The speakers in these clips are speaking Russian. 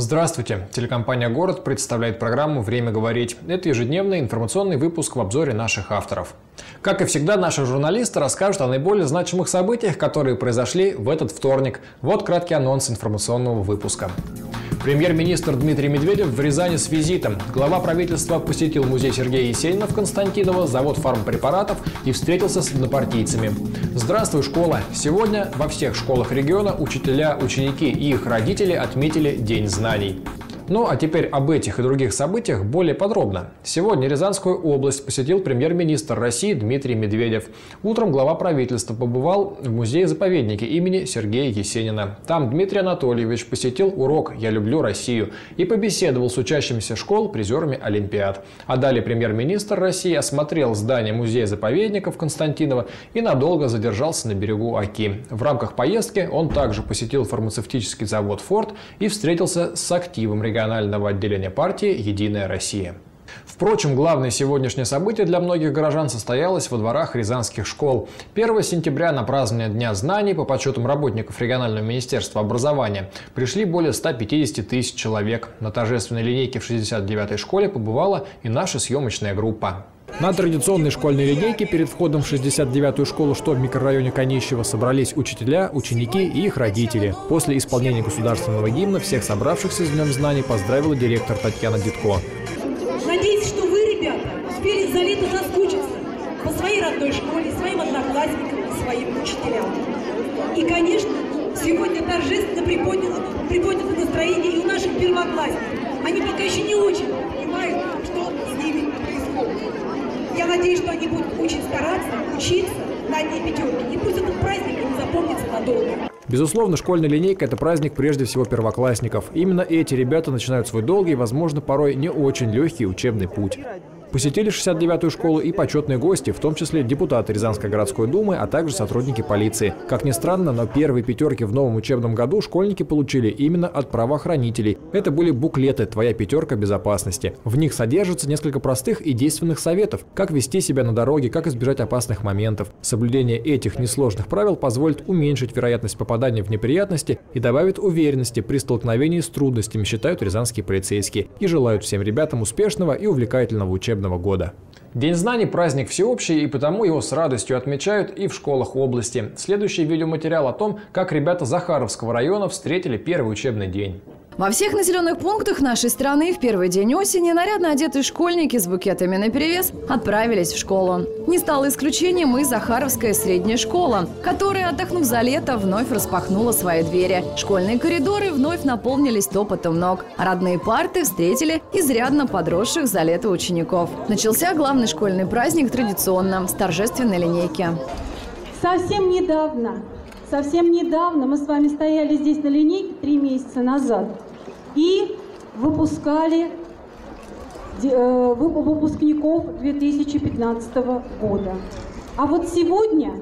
Здравствуйте! Телекомпания «Город» представляет программу «Время говорить». Это ежедневный информационный выпуск в обзоре наших авторов. Как и всегда, наши журналисты расскажут о наиболее значимых событиях, которые произошли в этот вторник. Вот краткий анонс информационного выпуска. Премьер-министр Дмитрий Медведев в Рязани с визитом. Глава правительства посетил музей Сергея Есенина в Константиново, завод фармпрепаратов и встретился с однопартийцами. Здравствуй, школа! Сегодня во всех школах региона учителя, ученики и их родители отметили День знаний. Ну а теперь об этих и других событиях более подробно. Сегодня Рязанскую область посетил премьер-министр России Дмитрий Медведев. Утром глава правительства побывал в музее-заповеднике имени Сергея Есенина. Там Дмитрий Анатольевич посетил урок «Я люблю Россию» и побеседовал с учащимися школ, призерами Олимпиад. А далее премьер-министр России осмотрел здание музея-заповедника в Константиново и надолго задержался на берегу Оки. В рамках поездки он также посетил фармацевтический завод «Форд» и встретился с активом регионального отделения партии «Единая Россия». Впрочем, главное сегодняшнее событие для многих горожан состоялось во дворах рязанских школ. 1 сентября на празднование Дня знаний, по подсчетам работников регионального министерства образования, пришли более 150 тысяч человек. На торжественной линейке в 69-й школе побывала и наша съемочная группа. На традиционной школьной линейке перед входом в 69-ю школу, что в микрорайоне Конищево, собрались учителя, ученики и их родители. После исполнения государственного гимна всех собравшихся с Днем знаний поздравила директор Татьяна Дитко. Надеюсь, что вы, ребята, успели за лето соскучиться по своей родной школе, своим одноклассникам и своим учителям. И, конечно, сегодня торжественно приподнято настроение и у наших первоклассников. Они пока еще не очень понимают, что с ними происходит. Я надеюсь, что они будут очень стараться, учиться на одни пятерки. И пусть этот праздник им запомнится надолго. Безусловно, школьная линейка – это праздник прежде всего первоклассников. Именно эти ребята начинают свой долгий, возможно, порой не очень легкий учебный путь. Посетили 69-ю школу и почетные гости, в том числе депутаты Рязанской городской думы, а также сотрудники полиции. Как ни странно, но первые пятерки в новом учебном году школьники получили именно от правоохранителей. Это были буклеты «Твоя пятерка безопасности». В них содержатся несколько простых и действенных советов, как вести себя на дороге, как избежать опасных моментов. Соблюдение этих несложных правил позволит уменьшить вероятность попадания в неприятности и добавит уверенности при столкновении с трудностями, считают рязанские полицейские, и желают всем ребятам успешного и увлекательного учебного года. День знаний – праздник всеобщий, и потому его с радостью отмечают и в школах области. Следующий видеоматериал о том, как ребята Захаровского района встретили первый учебный день. Во всех населенных пунктах нашей страны в первый день осени нарядно одетые школьники с букетами наперевес отправились в школу. Не стало исключением и Захаровская средняя школа, которая, отдохнув за лето, вновь распахнула свои двери. Школьные коридоры вновь наполнились топотом ног. Родные парты встретили изрядно подросших за лето учеников. Начался главный школьный праздник традиционно, с торжественной линейки. Совсем недавно мы с вами стояли здесь на линейке 3 месяца назад и выпускали выпускников 2015 года. А вот сегодня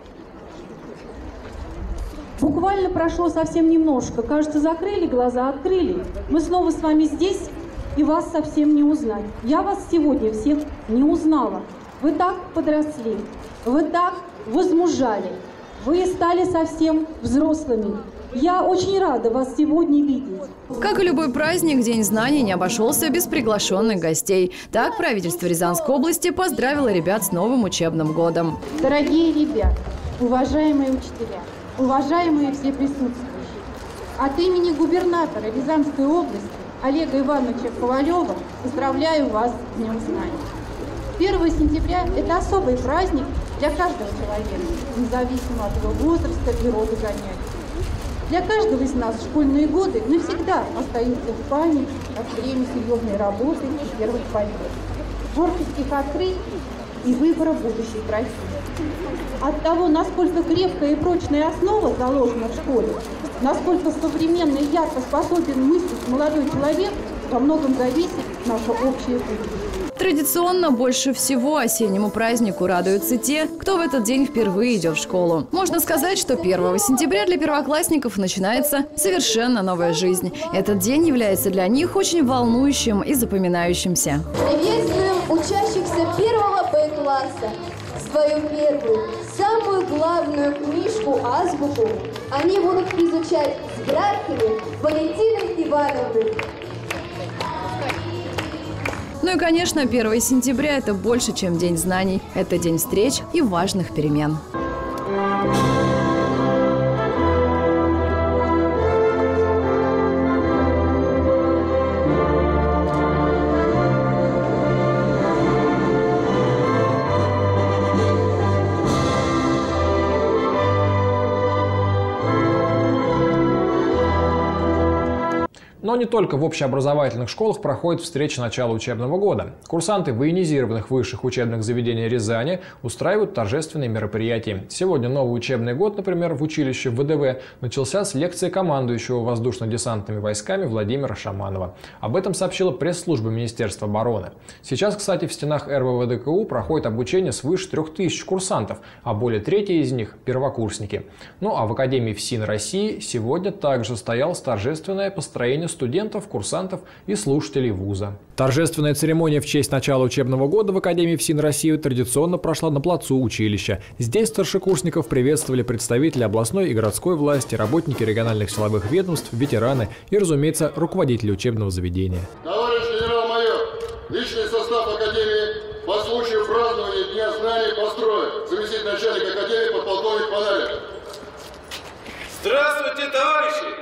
буквально прошло совсем немножко. Кажется, закрыли глаза, открыли. Мы снова с вами здесь, и вас совсем не узнать. Я вас сегодня всех не узнала. Вы так подросли, вы так возмужали. Вы стали совсем взрослыми. Я очень рада вас сегодня видеть. Как и любой праздник, День знаний не обошелся без приглашенных гостей. Так правительство Рязанской области поздравило ребят с новым учебным годом. Дорогие ребята, уважаемые учителя, уважаемые все присутствующие, от имени губернатора Рязанской области Олега Ивановича Ковалева поздравляю вас с Днем знаний. 1 сентября – это особый праздник для каждого человека, независимо от его возраста и рода занятий. Для каждого из нас школьные годы навсегда остаются в памяти как время серьезной работы и первых побед, творческих открытий и выбора будущей профессии. От того, насколько крепкая и прочная основа заложена в школе, насколько современно и ярко способен мыслить молодой человек, во многом зависит наше общее будущее. Традиционно больше всего осеннему празднику радуются те, кто в этот день впервые идет в школу. Можно сказать, что 1 сентября для первоклассников начинается совершенно новая жизнь. Этот день является для них очень волнующим и запоминающимся. Приветствуем учащихся 1 Б-класса. С свою первую, самую главную книжку «Азбуку» они будут изучать с братьями Валентиной Ивановной. Ну и, конечно, 1 сентября – это больше, чем День знаний. Это день встреч и важных перемен. Но не только в общеобразовательных школах проходит встреча начала учебного года. Курсанты военизированных высших учебных заведений Рязани устраивают торжественные мероприятия. Сегодня новый учебный год, например, в училище ВДВ начался с лекции командующего воздушно-десантными войсками Владимира Шаманова. Об этом сообщила пресс-служба Министерства обороны. Сейчас, кстати, в стенах РВВДКУ проходит обучение свыше 3000 курсантов, а более трети из них – первокурсники. Ну а в Академии ФСИН России сегодня также состоялось торжественное построение студентов, курсантов и слушателей вуза. Торжественная церемония в честь начала учебного года в Академии ФСИН России традиционно прошла на плацу училища. Здесь старшекурсников приветствовали представители областной и городской власти, работники региональных силовых ведомств, ветераны и, разумеется, руководители учебного заведения. Товарищ генерал-майор, личный состав Академии по случаю празднования Дня знаний построен. Заместитель начальника Академии подполковник Панарин. Здравствуйте, товарищи!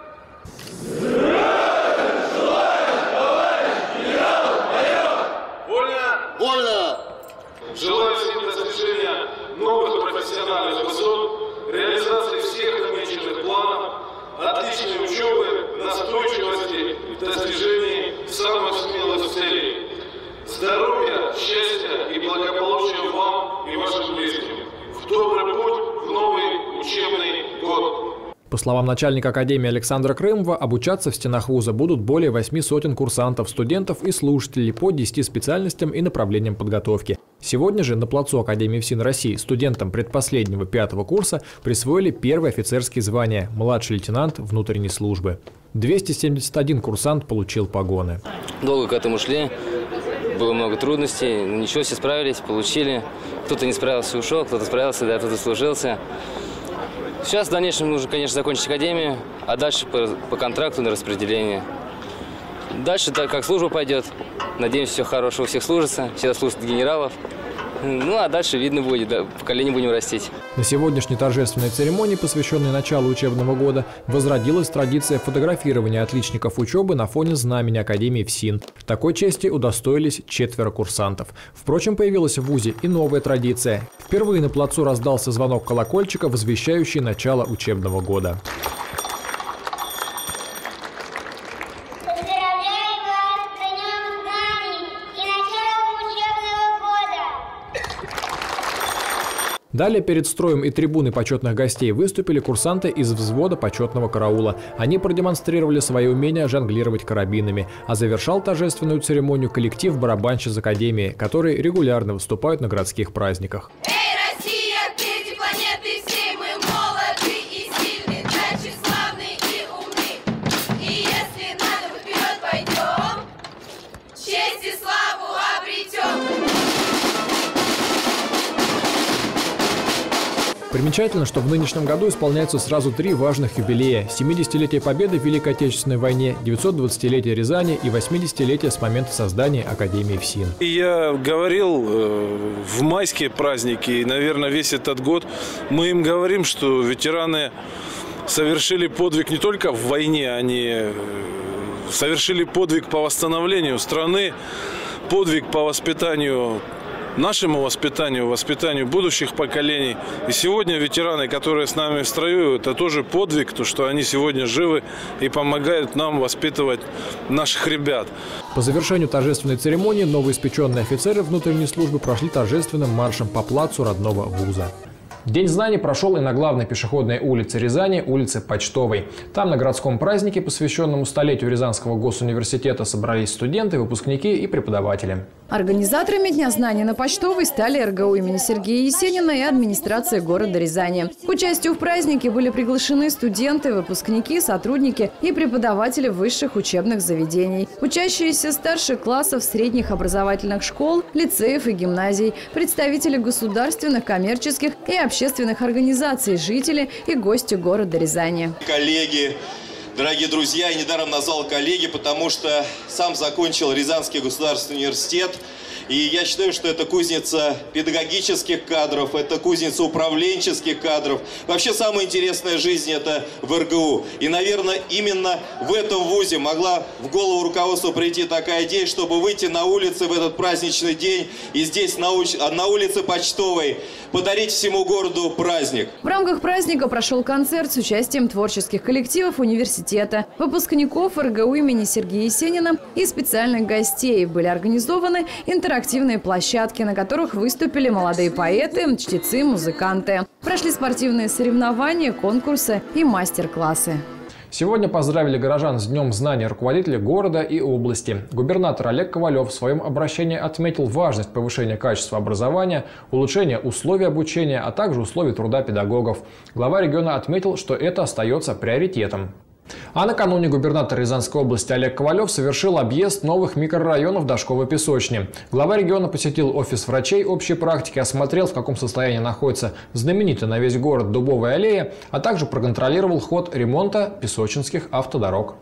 Желаю всем достижения новых профессиональных высот, реализации всех намеченных планов, отличной учебы, настойчивости в достижении самых смелых целей. Здоровья, счастья и благополучия вам и вашим близким. В добрый путь в новый учебный год. По словам начальника Академии Александра Крымова, обучаться в стенах вуза будут более 8 сотен курсантов, студентов и слушателей по 10 специальностям и направлениям подготовки. Сегодня же на плацу Академии ФСИН России студентам предпоследнего 5-го курса присвоили первые офицерские звания – младший лейтенант внутренней службы. 271 курсант получил погоны. Долго к этому шли, было много трудностей, но ничего, все справились, получили. Кто-то не справился, ушел, кто-то справился, да, кто-то служился. Сейчас в дальнейшем нужно, конечно, закончить академию, а дальше по контракту на распределение. Дальше, так как служба пойдет, надеемся, все хорошо у всех служится, все служат генералов. Ну, а дальше видно будет, да, поколение будем растить. На сегодняшней торжественной церемонии, посвященной началу учебного года, возродилась традиция фотографирования отличников учебы на фоне знамени Академии ФСИН. Такой чести удостоились 4 курсантов. Впрочем, появилась в вузе и новая традиция. Впервые на плацу раздался звонок колокольчика, возвещающий начало учебного года. Далее перед строем и трибуной почетных гостей выступили курсанты из взвода почетного караула. Они продемонстрировали свои умения жонглировать карабинами, а завершал торжественную церемонию коллектив барабанщиц Академии, которые регулярно выступают на городских праздниках. Примечательно, что в нынешнем году исполняются сразу 3 важных юбилея: 70-летие Победы в Великой Отечественной войне, 920-летие Рязани и 80-летие с момента создания Академии ФСИН. Я говорил в майские праздники, и, наверное, весь этот год мы им говорим, что ветераны совершили подвиг не только в войне, они совершили подвиг по восстановлению страны, подвиг по воспитанию, нашему воспитанию будущих поколений. И сегодня ветераны, которые с нами в строю, это тоже подвиг, то, что они сегодня живы и помогают нам воспитывать наших ребят. По завершению торжественной церемонии новоиспеченные офицеры внутренней службы прошли торжественным маршем по плацу родного вуза. День знаний прошел и на главной пешеходной улице Рязани, улице Почтовой. Там на городском празднике, посвященному столетию Рязанского госуниверситета, собрались студенты, выпускники и преподаватели. Организаторами Дня знаний на Почтовой стали РГУ имени Сергея Есенина и администрация города Рязани. К участию в празднике были приглашены студенты, выпускники, сотрудники и преподаватели высших учебных заведений, учащиеся старших классов средних образовательных школ, лицеев и гимназий, представители государственных, коммерческих и общественных организаций, жители и гости города Рязани. Коллеги, дорогие друзья, я недаром назвал коллеги, потому что сам закончил Рязанский государственный университет. И я считаю, что это кузница педагогических кадров, это кузница управленческих кадров. Вообще самая интересная жизнь это в РГУ. И, наверное, именно в этом вузе могла в голову руководства прийти такая идея, чтобы выйти на улицы в этот праздничный день и здесь, на улице Почтовой, подарить всему городу праздник. В рамках праздника прошел концерт с участием творческих коллективов университета, выпускников РГУ имени Сергея Есенина и специальных гостей. Были организованы интерактивные площадки, на которых выступили молодые поэты, чтецы, музыканты. Прошли спортивные соревнования, конкурсы и мастер-классы. Сегодня поздравили горожан с Днем знаний руководители города и области. Губернатор Олег Ковалев в своем обращении отметил важность повышения качества образования, улучшения условий обучения, а также условий труда педагогов. Глава региона отметил, что это остается приоритетом. А накануне губернатор Рязанской области Олег Ковалев совершил объезд новых микрорайонов Дашковой Песочни. Глава региона посетил офис врачей общей практики, осмотрел, в каком состоянии находится знаменитая на весь город Дубовая аллея, а также проконтролировал ход ремонта песочинских автодорог.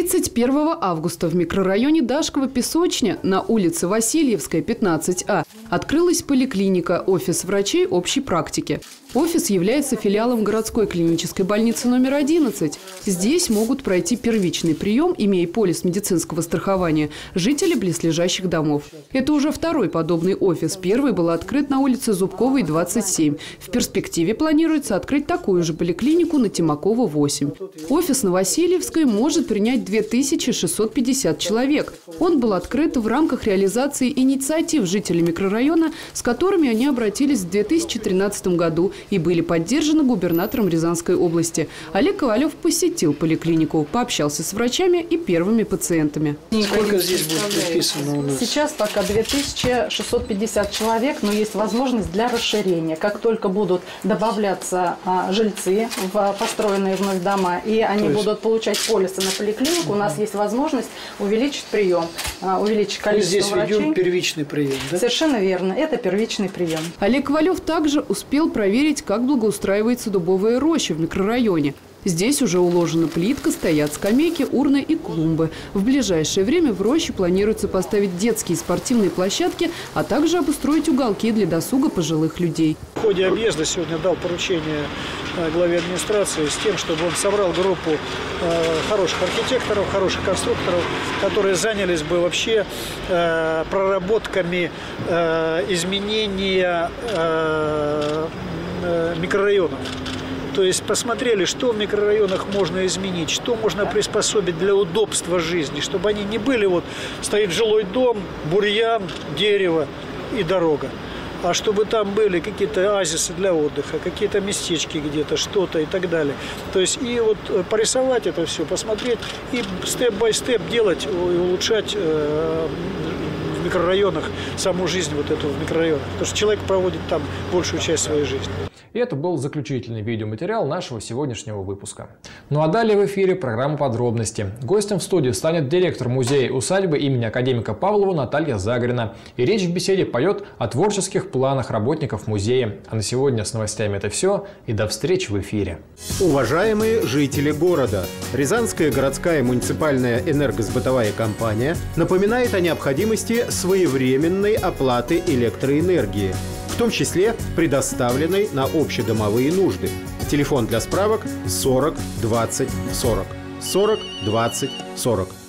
31 августа в микрорайоне Дашкова-Песочня на улице Васильевская, 15А, открылась поликлиника «Офис врачей общей практики». Офис является филиалом городской клинической больницы номер 11. Здесь могут пройти первичный прием, имея полис медицинского страхования, жители близлежащих домов. Это уже второй подобный офис. Первый был открыт на улице Зубковой, 27. В перспективе планируется открыть такую же поликлинику на Тимакова, 8. Офис на Васильевской может принять 2650 человек. Он был открыт в рамках реализации инициатив жителей микрорайона, с которыми они обратились в 2013 году и были поддержаны губернатором Рязанской области. Олег Ковалев посетил поликлинику, пообщался с врачами и первыми пациентами. Сколько здесь будет прописано у нас? Сейчас пока 2650 человек, но есть возможность для расширения. Как только будут добавляться жильцы в построенные вновь дома, и они будут получать полисы на поликлинику, у нас есть возможность увеличить прием, увеличить количество врачей. Здесь ведем первичный прием, да? Совершенно верно. Это первичный прием. Олег Ковалев также успел проверить, как благоустраивается дубовая роща в микрорайоне. Здесь уже уложена плитка, стоят скамейки, урны и клумбы. В ближайшее время в роще планируется поставить детские и спортивные площадки, а также обустроить уголки для досуга пожилых людей. В ходе объезда сегодня дал поручение главе администрации с тем, чтобы он собрал группу хороших архитекторов, хороших конструкторов, которые занялись бы вообще проработками изменения микрорайонов. То есть посмотрели, что в микрорайонах можно изменить, что можно приспособить для удобства жизни, чтобы они не были вот стоит жилой дом, бурьян, дерево и дорога, а чтобы там были какие-то оазисы для отдыха, какие-то местечки где-то, что-то и так далее. То есть и вот порисовать это все, посмотреть и степ-бай-степ делать и улучшать в микрорайонах саму жизнь вот эту в микрорайонах. Потому что человек проводит там большую часть своей жизни. И это был заключительный видеоматериал нашего сегодняшнего выпуска. Ну а далее в эфире программа «Подробности». Гостем в студии станет директор музея-усадьбы имени академика Павлова Наталья Загорина. И речь в беседе пойдет о творческих планах работников музея. А на сегодня с новостями это все. И до встречи в эфире. Уважаемые жители города, Рязанская городская муниципальная энергосбытовая компания напоминает о необходимости своевременной оплаты электроэнергии, в том числе предоставленной на общедомовые нужды. Телефон для справок 40 20 40. 40 20 40.